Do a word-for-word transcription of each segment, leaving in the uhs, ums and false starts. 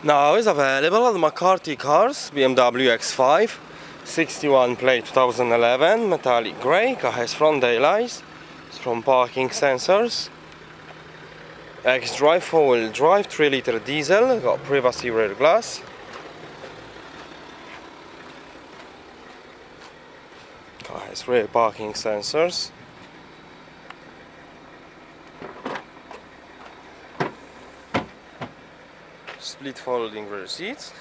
Now is available at McCarthy Cars, B M W X five, sixty-one plate two thousand eleven, metallic grey, car has front daylights, front parking sensors, X-Drive four-wheel drive, three litre diesel, got privacy rear glass. Car has rear parking sensors. Split folding rear seats.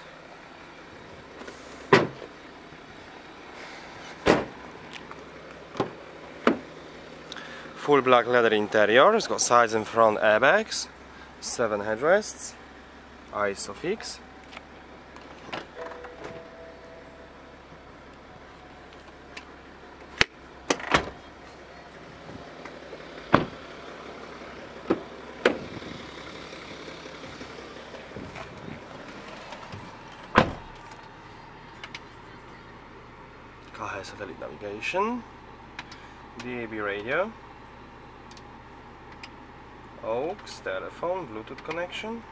Full black leather interior. It's got sides and front airbags, seven headrests, ISOFIX. Car has satellite navigation, D A B radio, aux, telephone, Bluetooth connection,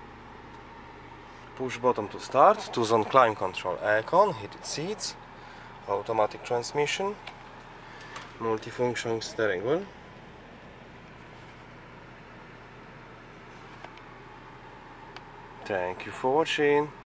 push button to start, two zone climate control, aircon, heated seats, automatic transmission, multifunction steering wheel. Thank you for watching.